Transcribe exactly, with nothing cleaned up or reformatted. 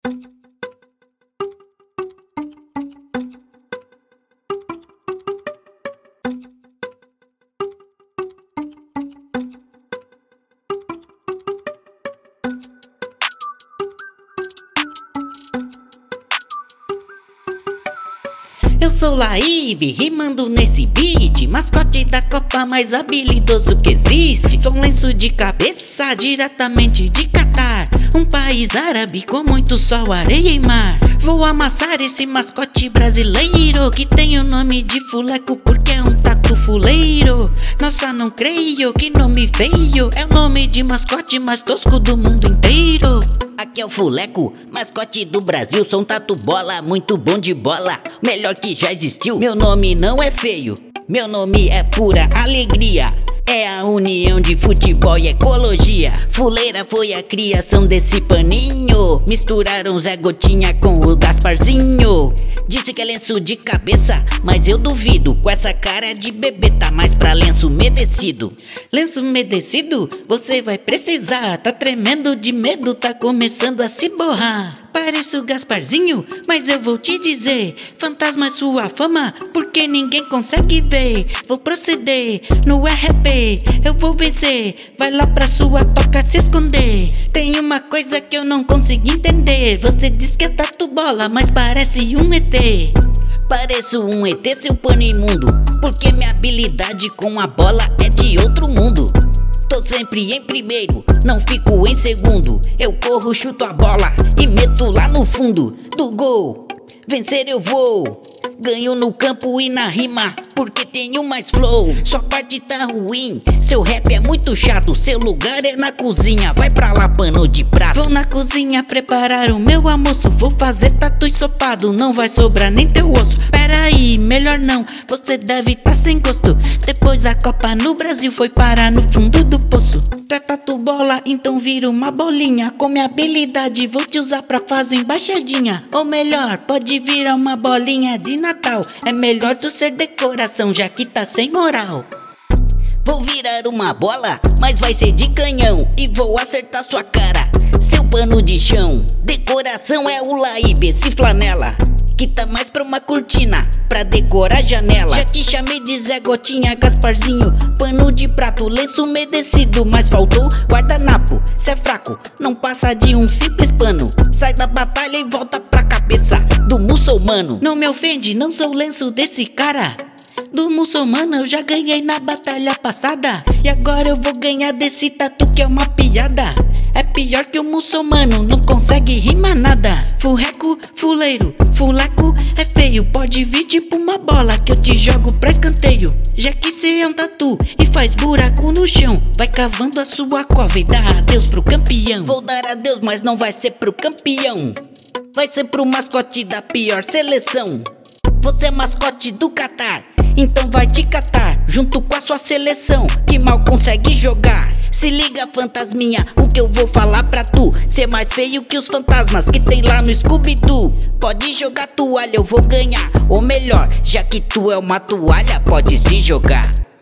Eu sou Laíbe, rimando nesse beat, mascote da Copa mais habilidoso que existe. Sou um lenço de cabeça diretamente de Catar, um país árabe com muito sol, areia e mar. Vou amassar esse mascote brasileiro que tem o nome de Fuleco porque é um tatu fuleiro. Nossa, não creio, que nome feio, é o nome de mascote mais tosco do mundo inteiro. Aqui é o Fuleco, mascote do Brasil, sou um tatu bola, muito bom de bola, melhor que já existiu. Meu nome não é feio, meu nome é pura alegria. É a união de futebol e ecologia. Fuleira foi a criação desse paninho. Misturaram Zé Gotinha com o Gasparzinho. Disse que é lenço de cabeça, mas eu duvido. Com essa cara de bebê tá mais pra lenço umedecido. Lenço umedecido? Você vai precisar. Tá tremendo de medo, tá começando a se borrar. Pareço Gasparzinho, mas eu vou te dizer, fantasma é sua fama, porque ninguém consegue ver. Vou proceder no R P, eu vou vencer. Vai lá pra sua toca se esconder. Tem uma coisa que eu não consigo entender. Você diz que é tatu bola, mas parece um E T. Pareço um E T, seu pano imundo, porque minha habilidade com a bola é de outro mundo. Tô sempre em primeiro, não fico em segundo. Eu corro, chuto a bola e meto lá no fundo do gol. Vencer eu vou, ganho no campo e na rima, porque tenho mais flow. Sua parte tá ruim, seu rap é muito chato. Seu lugar é na cozinha, vai pra lá pano de prato. Vou na cozinha preparar o meu almoço. Vou fazer tatu ensopado, não vai sobrar nem teu osso. Pera aí, melhor não, você deve tá sem gosto. Depois a Copa no Brasil foi parar no fundo do poço. Tu é tatu bola, então vira uma bolinha. Com minha habilidade vou te usar pra fazer embaixadinha. Ou melhor, pode virar uma bolinha de Natal. É melhor tu ser decoração, já que tá sem moral. Vou virar uma bola, mas vai ser de canhão, e vou acertar sua cara, seu pano de chão. Decoração é o Laíbe, esse flanela, que tá mais pra uma cortina, pra decorar a janela. Já te chamei de Zé Gotinha, Gasparzinho, pano de prato, lenço umedecido, mas faltou guardanapo. Cê é fraco, não passa de um simples pano. Sai da batalha e volta pra cabeça do muçulmano. Não me ofende, não sou lenço desse cara. Do muçulmano eu já ganhei na batalha passada, e agora eu vou ganhar desse tatu que é uma piada. É pior que o muçulmano, não consegue rimar nada. Furreco, fuleiro, fuleco é feio. Pode vir tipo uma bola que eu te jogo pra escanteio. Já que cê é um tatu e faz buraco no chão, vai cavando a sua cova e dá adeus pro campeão. Vou dar adeus, mas não vai ser pro campeão, vai ser pro mascote da pior seleção. Você é mascote do Catar, então vai te catar, junto com a sua seleção, que mal consegue jogar. Se liga, fantasminha, o que eu vou falar pra tu. Cê é mais feio que os fantasmas que tem lá no Scooby-Doo. Pode jogar toalha, eu vou ganhar. Ou melhor, já que tu é uma toalha, pode se jogar.